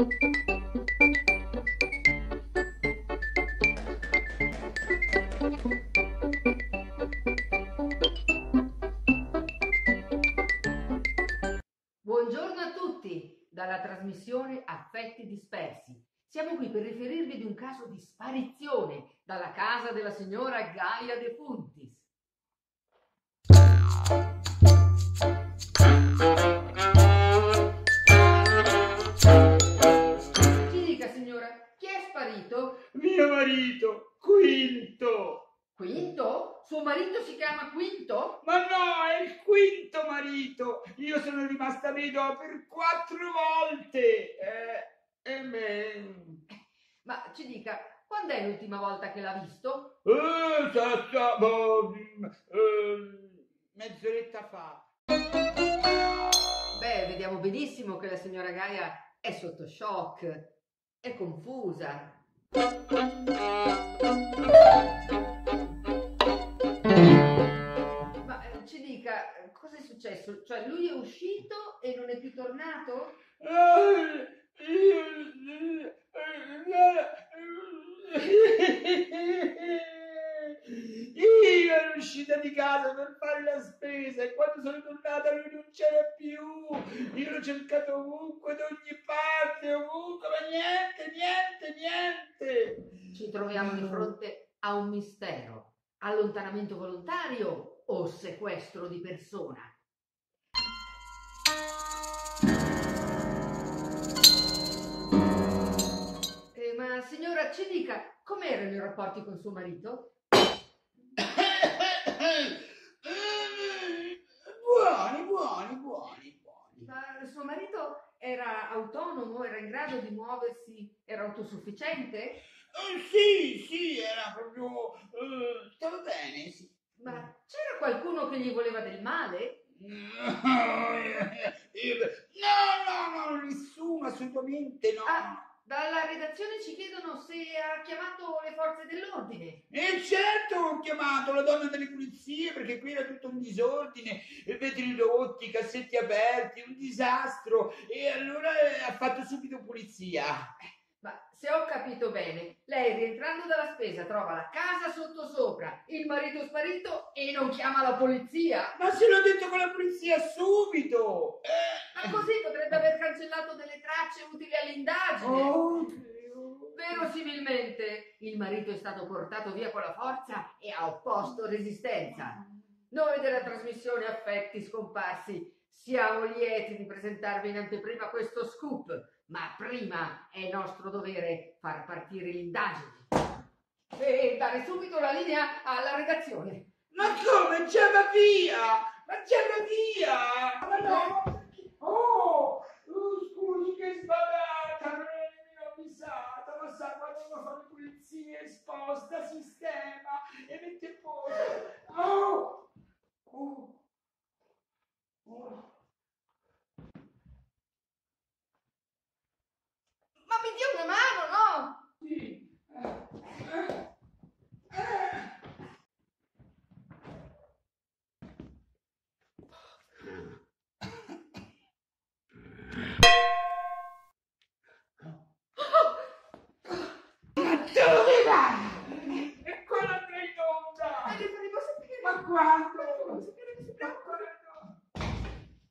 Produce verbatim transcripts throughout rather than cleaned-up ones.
Buongiorno a tutti dalla trasmissione Affetti Dispersi. Siamo qui per riferirvi di un caso di sparizione dalla casa della signora Gaia De Funtis. Ci dica, signora, chi è sparito? Mio marito, Quinto. Quinto? Suo marito si chiama Quinto? Ma no, è il quinto marito. Io sono rimasta vedova per quattro volte. Eh, e me... Ma ci dica, quando è l'ultima volta che l'ha visto? Eh, sa, sa, boh, eh, mezz'oretta fa. Beh, vediamo benissimo che la signora Gaia è sotto shock, è confusa. Ma eh, ci dica, cosa è successo? Cioè, lui è uscito e non è più tornato? Io ero uscita di casa per fare la spesa e quando sono tornata lui non c'era più. Io l'ho cercato ovunque, da ogni parte, ovunque, ma niente, niente, niente. Ci troviamo di fronte a un mistero, allontanamento volontario o sequestro di persona? Eh, ma signora, ci dica, com'erano i rapporti con suo marito? Buoni, buoni, buoni, buoni. Ma suo marito era autonomo, era in grado di muoversi, era autosufficiente? Eh, sì, sì, era proprio... eh, stava bene, sì. Ma c'era qualcuno che gli voleva del male? No, no, no, nessuno, assolutamente no. Ah, dalla redazione ci chiedono se ha chiamato le forze dell'ordine. E certo ho chiamato la donna delle pulizie perché qui era tutto un disordine, vetri rotti, cassetti aperti, un disastro e allora ha fatto subito pulizia. Ma se ho capito bene, lei rientrando dalla spesa trova la casa sottosopra, il marito sparito e non chiama la polizia? Ma se l'ho detto con la polizia subito! Ma così potrebbe aver cancellato delle tracce utili all'indagine. Oh, Verosimilmente il marito è stato portato via con la forza e ha opposto resistenza. Noi della trasmissione Affetti Scomparsi siamo lieti di presentarvi in anteprima questo scoop, ma prima è nostro dovere far partire l'indagine e dare subito la linea alla redazione. ma come? Già va via! Ma già va via! Ma no! Oh! Oh, scusi che sbavata! Non ero avvisata! Ma sa, quando uno fa le pulizie, sposta, sistema e mette a posto! Oh! Oh! Oh! Ma mi dia una mano, no? Sì! Eh, eh, eh. Ma dove vai? E quando andrei in onda? Ma le faremo sapere. Ma quando? Faremo sapere che si Ma preoccupa. quando?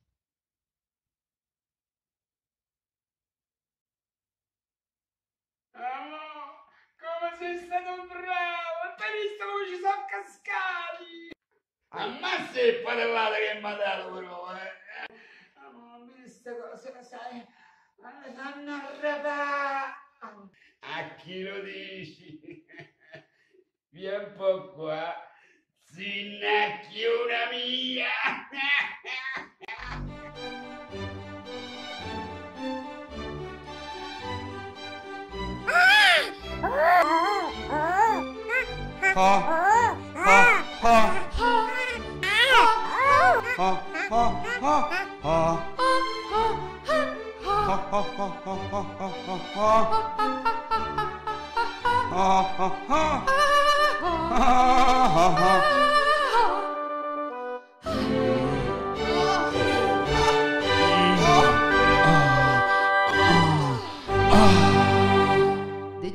Oh, come sei stato bravo! Hai visto come ci sono cascati? Ammazza le padellate che mi ha dato però, eh! Oh, questa cosa, la sai, mi fanno arrabbiare! A chi lo dici? Vieni un po' qua, zinnacchiona mia!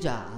Già?